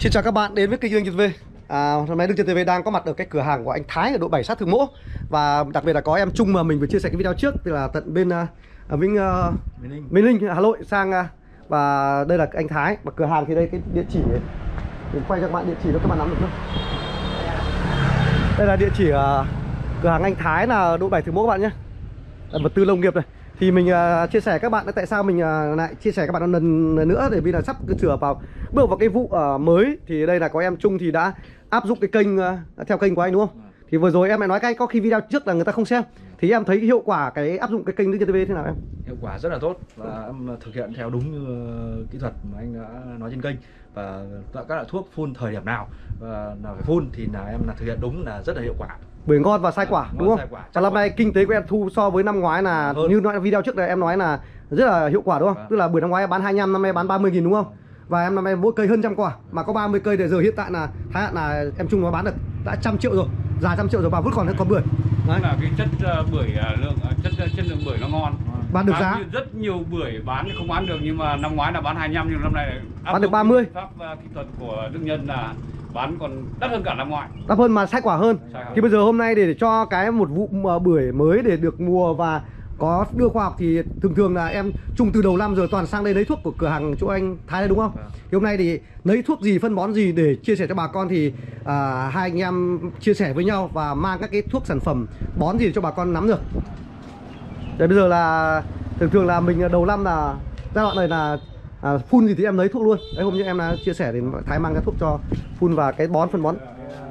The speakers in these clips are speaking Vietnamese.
Xin chào các bạn đến với kênh Dương Nhật V. Hôm nay Dương Nhật V đang có mặt ở cái cửa hàng của anh Thái ở độ 7 sát Thượng Mỗ. Và đặc biệt là có em Trung mà mình vừa chia sẻ cái video trước, tức là tận bên Minh Linh, Hà Nội sang. Và đây là anh Thái. Và cửa hàng thì đây cái địa chỉ ấy. Mình quay cho các bạn địa chỉ đó các bạn nắm được không? Đây là địa chỉ cửa hàng anh Thái là độ 7 Thượng Mỗ các bạn nhé. Vật tư nông nghiệp này. Thì mình chia sẻ các bạn tại sao mình lại chia sẻ các bạn lần nữa, để vì là sắp sửa bước vào cái vụ mới. Thì đây là có em Trung thì đã áp dụng cái kênh theo kênh của anh đúng không? Thì vừa rồi em lại nói cái có khi video trước là người ta không xem. Thì em thấy cái hiệu quả cái áp dụng cái kênh TV thế nào em? Hiệu quả rất là tốt và em thực hiện theo đúng như kỹ thuật mà anh đã nói trên kênh. Và các loại thuốc phun thời điểm nào và nào phải phun thì là em thực hiện đúng, là rất là hiệu quả. Bưởi ngon và sai quả đúng không? Và năm nay kinh tế của em thu so với năm ngoái là như nói video trước đây em nói là rất là hiệu quả đúng không? Tức là bưởi năm ngoái bán 25, năm nay bán 30.000 đúng không? Và em năm nay mỗi cây hơn 100 quả mà có 30 cây để giờ hiện tại là Thái Hạn là em Trung nó bán được đã 100 triệu rồi, già 100 triệu rồi và vẫn còn bưởi. Đấy là cái chất bưởi chất lượng bưởi nó ngon. Bán được giá. Rất nhiều bưởi bán thì không bán được, nhưng mà năm ngoái là bán 25 nhưng năm nay bán được 30. Pháp kỹ thuật của Đức Nhân là bán còn đắt hơn cả năm ngoái. Đắt hơn mà sai quả hơn. Thì bây giờ hôm nay để cho cái một vụ bưởi mới để được mùa và có đưa khoa học thì thường là em Trung từ đầu năm rồi toàn sang đây lấy thuốc của cửa hàng chỗ anh Thái đây đúng không? Thì hôm nay thì lấy thuốc gì, phân bón gì để chia sẻ cho bà con thì hai anh em chia sẻ với nhau và mang các cái thuốc sản phẩm bón gì cho bà con nắm được. Đấy, bây giờ là thường là mình đầu năm là giai đoạn này là phun gì thì em lấy thuốc luôn. Đấy, hôm nay em là chia sẻ thì Thái mang cái thuốc cho phun và cái phân bón.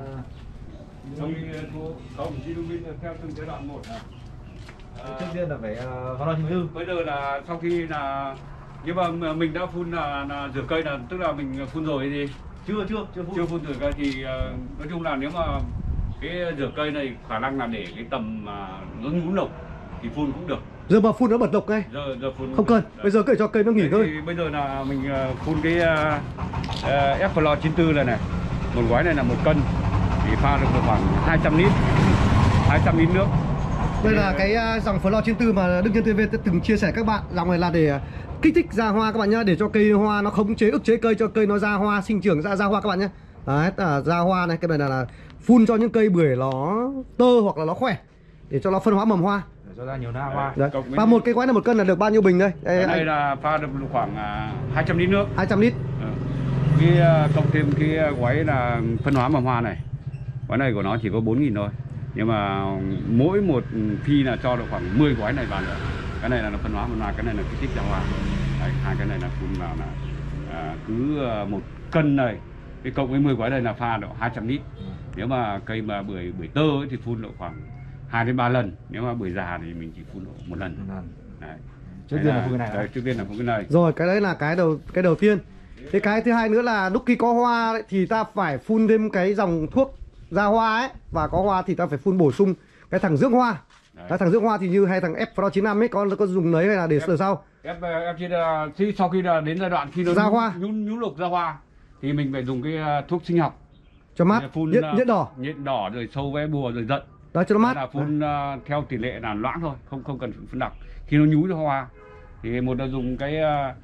Theo từng giai đoạn một. Trước tiên là phải phá lo 94. Bây giờ là sau khi là nhưng mà mình đã phun là rửa cây, là tức là mình phun rồi thì chưa phun rửa cây thì nói chung là nếu mà cái rửa cây này khả năng là để cái tầm nó nhú lộc thì phun cũng được. Giờ mà phun nó bật độc ngay. Giờ phun không cần. Bây giờ kể cho cây nó nghỉ ngơi. Bây giờ là mình phun cái F-Floor 94 này, một gói này là 1 cân thì pha được khoảng 200 lít nước. Đây là cái dòng Floor 94 mà Đức Nhân TV từng chia sẻ các bạn. Dòng này là để kích thích ra hoa các bạn nhá, để cho cây hoa nó khống chế ức chế cây, cho cây nó ra hoa, sinh trưởng ra hoa các bạn nhé. Đấy, ra hoa này, cái này là phun cho những cây bưởi nó tơ hoặc là nó khỏe để cho nó phân hóa mầm hoa. Để cho ra nhiều na hoa. Đấy. Và một cái gói là 1 cân là được bao nhiêu bình đây? Đây là pha được khoảng 200 lít nước. 200 lít. Cái cộng thêm cái gói là phân hóa mầm hoa này. Gói này của nó chỉ có 4.000 thôi. Nhưng mà mỗi một phi là cho được khoảng 10 gói này vào nữa. Cái này là phân hóa mầm hoa, cái này là kích thích ra hoa. Đấy, hai cái này là phun vào là cứ 1 cân này, cái cộng với 10 gói này là pha độ 200 lít. Nếu mà cây mà bưởi tơ ấy thì phun độ khoảng 2 đến 3 lần. Nếu mà bưởi già thì mình chỉ phun độ 1 lần. Đấy. Trước tiên là phun cái này. Đấy, trước tiên là phun cái này. Rồi, cái đấy là cái đầu tiên. Thế cái thứ hai nữa là lúc khi có hoa ấy, thì ta phải phun thêm cái dòng thuốc ra hoa ấy, và có hoa thì ta phải phun bổ sung cái thằng dưỡng hoa. Cái thằng dưỡng hoa thì như hay thằng F-Floor 95 ấy có dùng đấy hay là để sờ sau? Khi sau khi là đến giai đoạn khi nó ra hoa, nhú lục ra hoa thì mình phải dùng cái thuốc sinh học cho mát, nhện đỏ rồi sâu ve bùa rồi giận. Đó cho nó mát. Là phun theo tỷ lệ là loãng thôi, không cần phun đặc. Khi nó nhú ra hoa thì một là dùng cái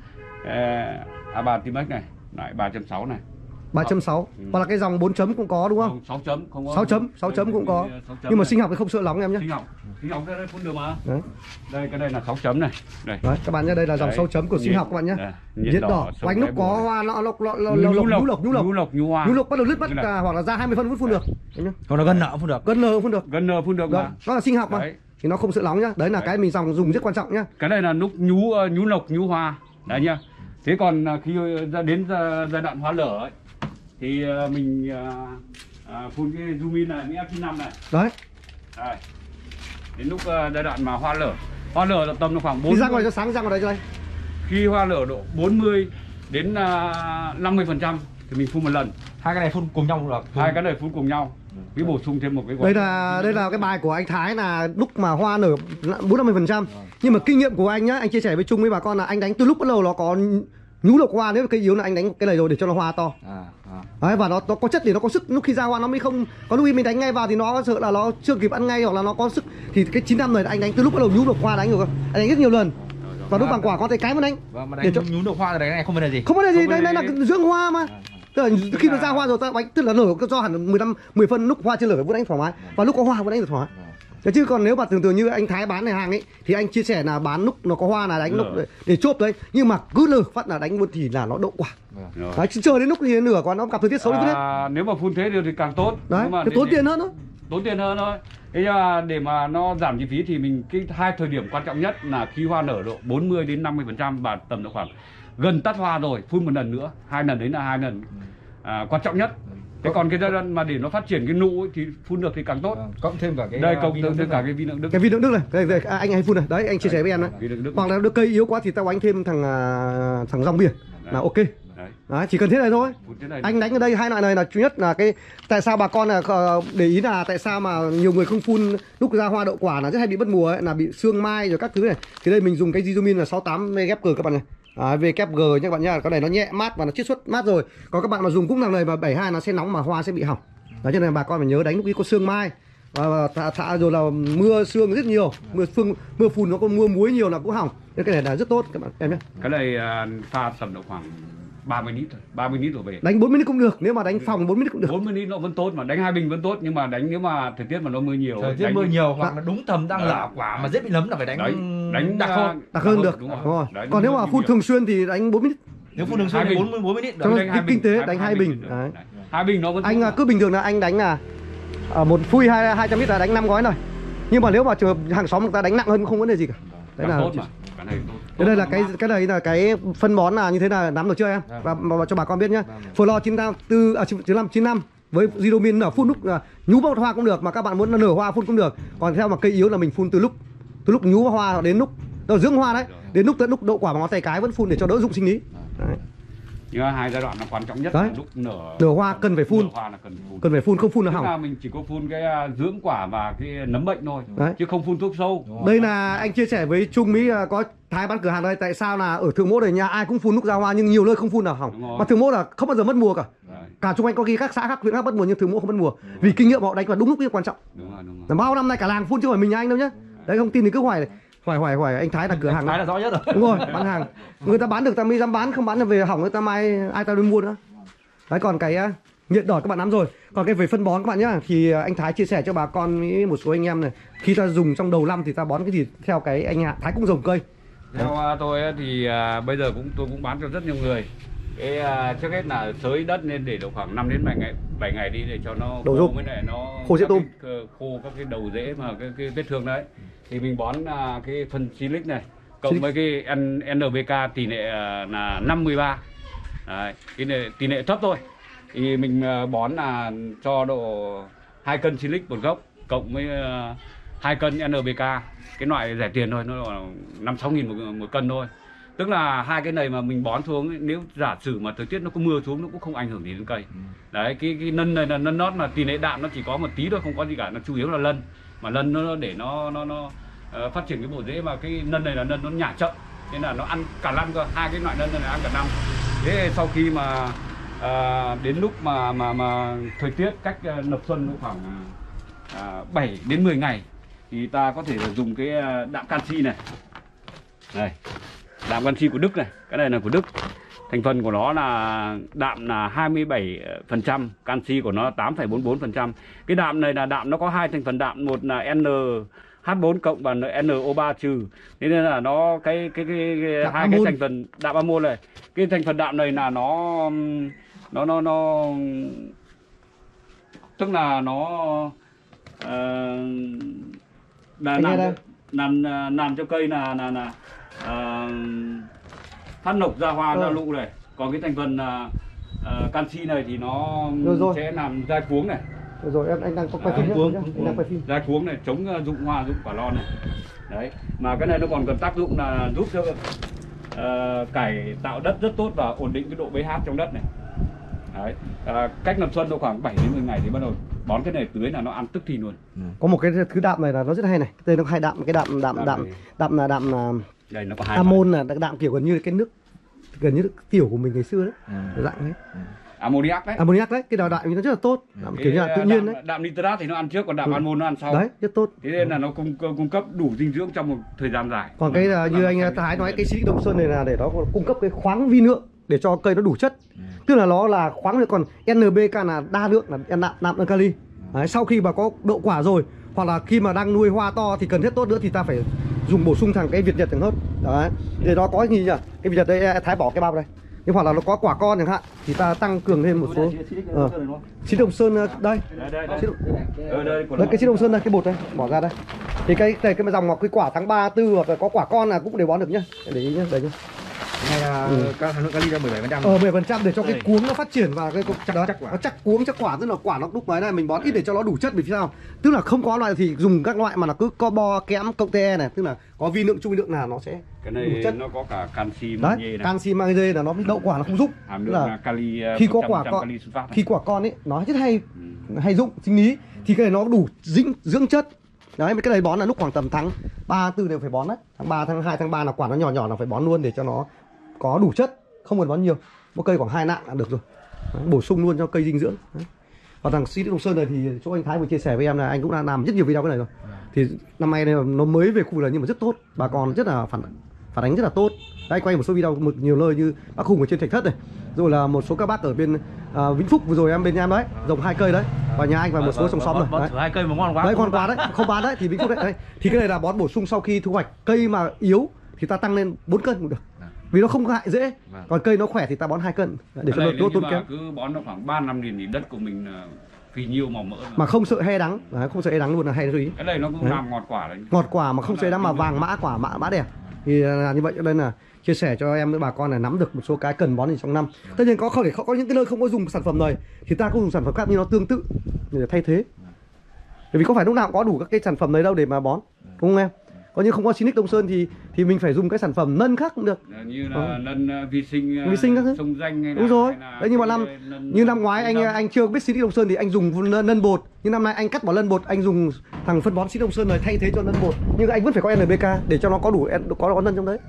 Abartimex này, lại 3.6 này. 3.6. Hoặc là cái dòng 4 chấm cũng có đúng không? 6 chấm không có. 6 chấm cũng có. Nhưng mà sinh học thì không sợ nóng em nhé. Sinh học đây phun được mà. Đấy. Đây cái này là 6 chấm này. Đây. Đấy, các bạn nhé, đây là dòng 6 chấm của sinh học các bạn nhé. Nhện đỏ, quanh lúc có hoa nó nhú hoa. Nhú lục bắt đầu lướt mất hoặc là ra 20 phân vẫn phun được. Còn là gân nợ phun được. Gân nợ phun được. Gân nợ phun được mà. Nó là sinh học mà. Thì nó không sợ nóng nhá. Đấy là cái mình dùng rất quan trọng nhá. Cái này là lúc nhú lộc nhú hoa. Đấy nhá. Thế còn khi đến giai đoạn hoa lở ấy thì mình phun cái Zumin này, F95 này. Đấy. Đây. Đến lúc giai đoạn mà hoa lở là tầm khoảng 40. Đi ra ngoài cho sáng, ra ngoài đây cho đây. Khi hoa lở độ 40 đến 50% thì mình phun 1 lần. Hai cái này phun cùng nhau được. Hai cái này phun cùng nhau. Cái bổ sung thêm một cái gói. Đây là cái bài của anh Thái là lúc mà hoa nở 40-50%. Nhưng mà kinh nghiệm của anh nhá, anh chia sẻ với Trung với bà con là anh đánh từ lúc bắt đầu nó có nhú lộc hoa, nếu cây yếu là anh đánh cái này rồi để cho nó hoa to. Đấy, và nó có chất để nó có sức, lúc khi ra hoa nó mới không có, lúc mình đánh ngay vào thì nó sợ là nó chưa kịp ăn ngay hoặc là nó có sức. Thì cái 9 năm này anh đánh từ lúc bắt đầu nhú lộc hoa đánh rồi, anh đánh rất nhiều lần. Và lúc bằng quả có thể cái mà đánh. Vâng, mà đánh nhú lộc hoa rồi đánh này không vấn đề gì. Không vấn đề gì, đây là dưỡng hoa mà. Tức là khi nó ra hoa rồi ta đánh tức là nở cho hẳn 10 phân, lúc hoa chưa nở vẫn đánh thoải mái, và lúc có hoa vẫn đánh được thoải mái. Thế chứ còn nếu mà thường thường như anh Thái bán này hàng ấy thì anh chia sẻ là bán lúc nó có hoa là đánh lúc để chốt đấy, nhưng mà cứ nở phát là đánh luôn thì là nó đậu quả. Đấy, chờ đến lúc thì nửa còn nó gặp thời tiết xấu thì nếu mà phun thế thì càng tốt. Đấy, thì tốn tiền hơn thôi. Tốn tiền hơn thôi. Thế nhưng mà để mà nó giảm chi phí thì mình cái hai thời điểm quan trọng nhất là khi hoa nở độ 40 đến 50% và tầm độ khoảng gần tắt hoa rồi phun một lần nữa, 2 lần đấy là 2 lần quan trọng nhất. Thế còn cái giai đoạn mà để nó phát triển cái nụ ấy, thì phun được thì càng tốt. Cộng thêm cả cái đây cộng thêm cả cái vi lượng đức. Cái vi lượng đức này, đây, anh hay phun này, đấy anh chia sẻ với em đấy. Hoặc là cây yếu quá thì tao đánh thêm thằng rong biển là ok. Đấy, chỉ cần thế này thôi. Anh đánh ở đây hai loại này là thứ nhất là cái tại sao bà con là để ý là tại sao mà nhiều người không phun lúc ra hoa đậu quả là rất hay bị mất mùa ấy, là bị sương mai rồi các thứ này. Thì đây mình dùng cái Zizomin là 68 MGG các bạn này. VKG nhé các bạn nhá, cái này nó nhẹ mát và nó chiết xuất mát rồi. Còn các bạn mà dùng cũng thằng này mà 72 nó sẽ nóng mà hoa sẽ bị hỏng. Đó cho nên bà con phải nhớ đánh lúc ấy có sương mai và thả rồi là mưa sương rất nhiều, mưa phùn nó có mưa muối nhiều là cũng hỏng. Nên cái này là rất tốt các bạn em nhé. Cái này pha tầm độ khoảng 30 lít thôi, 30 lít đổ về. Đánh 40 lít cũng được, nếu mà đánh phòng 40 lít cũng được. 40 lít nó vẫn tốt mà đánh 2 bình vẫn tốt, nhưng mà đánh nếu mà thời tiết mà nó mưa nhiều. Thời tiết mưa nhiều hoặc là đúng tầm đang lở quả mà dễ bị nấm là phải đánh đặc hơn. Đặc hơn được. Đúng rồi. Đấy, còn nếu mà phun thường xuyên thì đánh 40 lít. Nếu phun thường xuyên thì 40 lít. Cho nó kinh tế đánh 2 bình. Đấy. 2 bình nó vẫn anh cứ bình thường là anh đánh là một phui 200 lít là đánh 5 gói rồi. Nhưng mà nếu mà chờ hàng xóm người ta đánh nặng hơn cũng không vấn đề gì cả. Đấy là tốt mà. Đây là cái này là cái phân bón là như thế là nắm được chưa em? Và cho bà con biết nhá. Flor 95 với Zizomin là phun lúc nhú bông hoa cũng được, mà các bạn muốn nở hoa phun cũng được. Còn theo mà cây yếu là mình phun từ lúc nhú hoa đến lúc dưỡng hoa đấy, đến lúc đậu quả bằng ngón tay cái vẫn phun để cho đỡ dụng sinh lý. Đấy. Nhưng hai giai đoạn là quan trọng nhất đấy. Là lúc nở hoa cần phải phun. Cần phải phun, không phun là hỏng. Là mình chỉ có phun cái dưỡng quả và cái nấm bệnh thôi. Đấy. Chứ không phun thuốc sâu. Đây là anh chia sẻ với Trung Mỹ có Thái bán cửa hàng đây, tại sao là ở Thượng Mỗ này nhà ai cũng phun lúc ra hoa nhưng nhiều nơi không phun là hỏng. Mà Thượng Mỗ là không bao giờ mất mùa cả. Cả Trung Anh có ghi các xã khác huyện khác mất mùa nhưng Thượng Mỗ không mất mùa. Vì kinh nghiệm họ đánh vào đúng lúc cái quan trọng. Đúng rồi. Bao năm nay cả làng phun chứ không phải mình nhà anh đâu nhá. Đấy, không tin thì cứ hỏi anh Thái là cửa hàng. Thái là rõ nhất rồi. Đúng rồi, bán hàng. Người ta bán được ta mới dám bán, không bán là về hỏng người ta mai ai ta đi mua nữa. Đấy, còn cái nhiệt đỏ các bạn nắm rồi. Còn cái về phân bón các bạn nhá, thì anh Thái chia sẻ cho bà con với một số anh em này, khi ta dùng trong đầu năm thì ta bón cái gì theo cái anh Thái cũng trồng cây. Theo tôi thì bây giờ tôi cũng bán cho rất nhiều người. Cái trước hết là xới đất lên để được khoảng 5 đến 7 ngày đi để cho nó khô, với lại nó khô dễ tôm, khô các cái đầu rễ mà cái vết thương đấy. Thì mình bón cái phân silic này cộng với cái NPK tỷ lệ là 5:13. Đấy, tỷ lệ thấp thôi. Thì mình bón là cho độ 2 cân silic một gốc cộng với 2 cân NPK, cái loại rẻ tiền thôi, nó là 5-6 nghìn một cân thôi. Tức là hai cái này mà mình bón xuống ấy, nếu giả sử mà thời tiết nó có mưa xuống nó cũng không ảnh hưởng gì đến cây. Đấy, cái nân này là nân nót mà tỷ lệ đạm nó chỉ có một tí thôi, không có gì cả, nó chủ yếu là lân. Mà lân nó để nó phát triển cái bộ rễ, mà cái nân này là nân nó nhả chậm nên là nó ăn cả năm cơ, hai cái loại nân này ăn cả năm. Thế sau khi mà đến lúc mà thời tiết cách lập xuân khoảng 7 đến 10 ngày thì ta có thể là dùng cái đạm canxi này. Đây, đạm canxi của Đức này, cái này là của Đức. Thành phần của nó là đạm là 27%, canxi của nó 8,44%. Cái đạm này là đạm nó có hai thành phần đạm, một là NH4 cộng và NO3 trừ. Thế nên là nó cái hai cái thành phần đạm amôn này, cái thành phần đạm này là nó tức là nó làm cho cây là phát nộc ra hoa ra lụ này. Còn cái thành phần canxi này thì nó sẽ làm dai cuống này. Rồi anh đang quay phim. Dai cuống này chống rụng hoa rụng quả lon này. Đấy, mà cái này nó còn cần tác dụng là giúp cho cải tạo đất rất tốt và ổn định cái độ pH trong đất này. Đấy, cách lập xuân độ khoảng 7 đến 10 ngày thì bắt đầu bón cái này tưới là nó ăn tức thì luôn. Có một cái thứ đạm này là nó rất hay này, đây nó hay đạm, cái đạm là đây nó có hai amon, là đạm kiểu gần như cái nước, gần như tiểu của mình ngày xưa đấy, dạng đấy. Ammoniac đấy. Ammoniac đấy, cái đạm nó rất là tốt, kiểu như là tự nhiên đấy. Đạm nitrat thì nó ăn trước, còn đạm amon nó ăn sau. Đấy, rất tốt. Thế nên là nó cung cấp đủ dinh dưỡng trong một thời gian dài. Còn cái như anh Thái nói, cái Silic Đông Xuân này là để nó cung cấp cái khoáng vi lượng để cho cây nó đủ chất. tức là nó là khoáng lượng, còn NPK là đa lượng, là nạm lượng kali. Đấy, sau khi mà có đậu quả rồi hoặc là khi mà đang nuôi hoa to thì cần thiết tốt nữa thì ta phải dùng bổ sung thằng cái Việt Nhật chẳng hết. Đấy, để nó có gì nhỉ, cái Việt Nhật đây Thái bỏ cái bao đây, nhưng hoặc là nó có quả con chẳng hạn thì ta tăng cường thêm một số xịt Đông Sơn đây, đây cái xịt Đông Sơn đây, cái bột đây bỏ ra đây. Thì cái dòng ngọc cái quả tháng 3, 4 hoặc là có quả con là cũng đều bón được nhá, để ý nhá, đây nhá. Này là các hàm lượng kali ra 17%. 10% để cho cái cuống nó phát triển và cái nó chắc cuống chắc quả, tức là quả nó lúc đấy này mình bón ít để cho nó đủ chất, vì sao? Tức là không có loại thì dùng các loại mà nó cứ co kẽm cộng te này, tức là có vi lượng trung vi lượng nào nó sẽ cái này đủ chất. nó có cả canxi Đấy, magie này. canxi magie là nó đậu quả nó không giúp. Hàm lượng là kali khi có quả con, khi quả con ấy nó rất hay dụng sinh lý thì cái này nó đủ dưỡng chất. Đấy, cái này bón là lúc khoảng tầm tháng 3, 4 đều phải bón đấy. Tháng 3, tháng 2, tháng 3 là quả nó nhỏ là phải bón luôn để cho nó có đủ chất, không cần bón nhiều. Một cây khoảng 2 nặng là được rồi. Đấy, bổ sung luôn cho cây dinh dưỡng. Đấy. Và thằng xịt Đông Sơn này thì chỗ anh Thái vừa chia sẻ với em là anh cũng đã làm rất nhiều video cái này rồi. Thì năm nay này nó mới về khu vực này nhưng mà rất tốt, bà con rất là phản ánh rất là tốt. Đây quay một số video nhiều nơi như bác Hùng ở trên Thạch Thất này, rồi là một số các bác ở bên Vĩnh Phúc vừa rồi em bên nhà em đấy, trồng 2 cây đấy, và nhà anh và một số trồng xóm rồi. Thử 2 cây mà ngon quá. Đấy ngon quá đấy, không bán đấy thì Vĩnh Phúc đấy. Thì cái này là bón bổ sung sau khi thu hoạch, cây mà yếu thì ta tăng lên 4 cân cũng được. Vì nó không hại dễ. Còn cây nó khỏe thì ta bón 2 cân để cho nó tốn kém. Cứ bón nó khoảng 3 năm thì đất của mình phì nhiêu màu mỡ mà không sợ he đắng. Đấy, không sợ he đắng luôn là hay chú ý. Cái này nó cũng làm ngọt quả đấy. Ngọt quả mà không sợ đắng mà vàng mã quả mã đẹp. Thì là như vậy, cho nên là chia sẻ cho em với bà con là nắm được một số cái cần bón gì trong năm. Tất nhiên có những cái nơi không có dùng sản phẩm này thì ta cũng dùng sản phẩm khác nhưng nó tương tự để thay thế. Bởi vì có phải lúc nào cũng có đủ các cái sản phẩm đấy đâu để mà bón, đúng không em? Có như không có Sinic Đông Sơn thì mình phải dùng cái sản phẩm nân khác cũng được. Như là nân vi sinh các thứ. Sông Danh hay là, đúng rồi. Hay là đấy, nhưng mà như năm ngoái anh chưa biết Sinic Đông Sơn thì anh dùng nân bột, nhưng năm nay anh cắt bỏ nân bột, anh dùng thằng phân bón Sinic Đông Sơn này thay thế cho nân bột, nhưng anh vẫn phải có NPK để cho nó có đủ có nân trong đấy.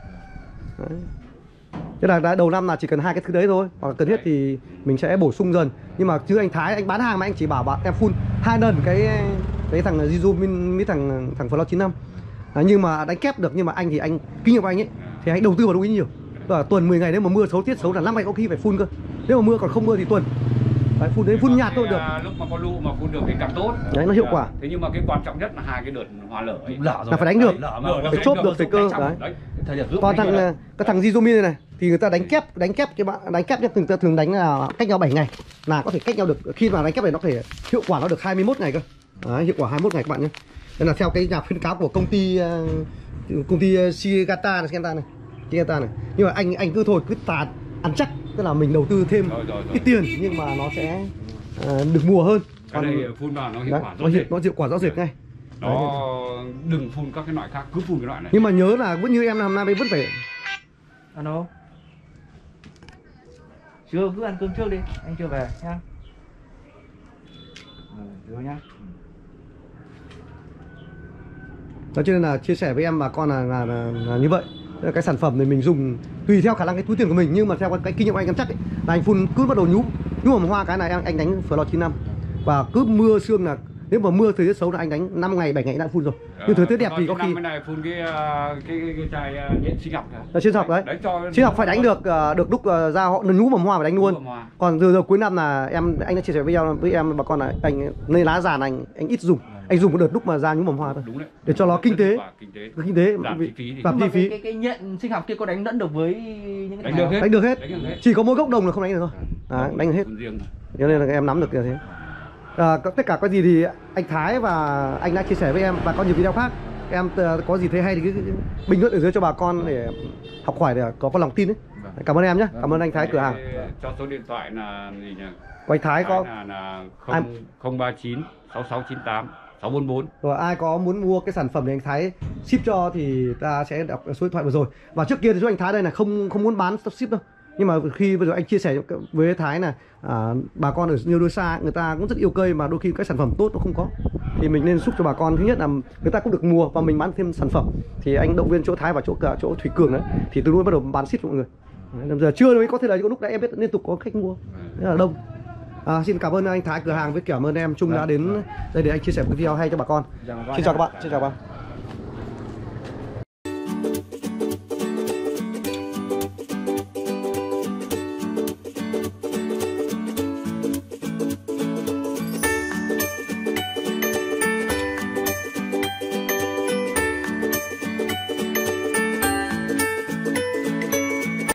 Thế là đầu năm là chỉ cần 2 cái thứ đấy thôi, hoặc cần thiết thì mình sẽ bổ sung dần. Nhưng mà chứ anh Thái anh bán hàng mà anh chỉ bảo bạn em phun 2 lần cái thằng Jizu với thằng Flow 95. Nhưng mà đánh kép được, nhưng mà anh thì anh kinh nghiệm của anh ấy thì anh đầu tư vào đúng ý nhiều. Và tuần 10 ngày nếu mà mưa xấu, tiết xấu là 5 ngày có khi phải phun cơ. Nếu mà mưa còn không mưa thì tuần. Đấy, phun nhạt thôi được. Lúc mà có lũ mà phun được thì càng tốt. Đấy, nó hiệu quả. Thế nhưng mà cái quan trọng nhất là 2 cái đợt hoa lở ấy. Là phải đánh được, phải chốt được thời cơ. Đấy. Còn thằng Jizomi này thì người ta đánh kép cái bạn đánh kép người ta thường đánh là cách nhau 7 ngày là có thể cách nhau được. Khi mà đánh kép này nó phải hiệu quả nó được 21 ngày cơ. Đấy, hiệu quả 21 ngày các bạn nhé. Đây là theo cái nhà khuyến cáo của công ty Shigata này, nhưng mà anh cứ thôi, cứ ăn chắc, tức là mình đầu tư thêm ít tiền nhưng mà nó sẽ được mùa hơn. Cái này phun vào nó hiệu quả nó hiệu quả rõ rệt ngay. Nó đừng phun các cái loại khác, cứ phun cái loại này. Nhưng mà nhớ là vẫn như em làm năm nay vẫn phải. Alo. Chưa, cứ ăn cơm trước đi, anh chưa về nhá. Rồi nhá. Đó, cho nên là chia sẻ với em bà con là như vậy. Cái sản phẩm này mình dùng tùy theo khả năng cái túi tiền của mình, nhưng mà theo cái kinh nghiệm của anh em chắc ấy, là anh phun cứ bắt đầu nhúm vào hoa cái này anh đánh Flow 95 và cứ mưa sương là nếu mà mưa thời tiết xấu là anh đánh 5 ngày 7 ngày đã phun rồi. Nhưng thời tiết đẹp thì có khi này phun cái chai nhện sinh học sinh học đấy. Sinh học phải đánh được lúc ra họ nhúm mầm hoa phải đánh luôn. Còn giờ cuối năm là anh đã chia sẻ với em bà con là anh nơi lá giàn anh ít dùng. Anh dùng một đợt lúc mà ra nhúm mầm hoa thôi. Đúng đấy. Để cho nó kinh tế giảm chi phí. Giảm chi phí. Cái nhện sinh học kia có đánh lẫn được với những cái đánh được hết. Chỉ có mỗi gốc đồng là không đánh được thôi. Đánh được hết. Cho nên là em nắm được như thế. Tất cả có gì thì anh Thái và anh đã chia sẻ với em và có nhiều video khác. Em có gì thấy hay thì cứ bình luận ở dưới cho bà con để học hỏi, để có lòng tin đấy. Cảm ơn em nhé. Cảm ơn anh Thái cửa hàng. Cho số điện thoại là gì nhỉ? Của anh Thái có là 039 6698 644. Rồi ai có muốn mua cái sản phẩm để anh Thái ship cho thì ta sẽ đọc số điện thoại vừa rồi. Và trước kia thì chỗ anh Thái đây là không muốn bán ship đâu. Nhưng mà khi bây giờ anh chia sẻ với Thái là bà con ở nhiều nơi xa người ta cũng rất yêu cây, mà đôi khi cái sản phẩm tốt nó không có, thì mình nên giúp cho bà con. Thứ nhất là người ta cũng được mua và mình bán thêm sản phẩm. Thì anh động viên chỗ Thái và chỗ Thủy Cường đấy, thì từ lúc bắt đầu bán ship cho mọi người. Đấy, giờ chưa mới có thể là lúc nãy em biết liên tục có khách mua rất là đông. Xin cảm ơn anh Thái cửa hàng với cảm ơn em Trung đã đến đây để anh chia sẻ một cái video hay cho bà con. Xin chào các bạn.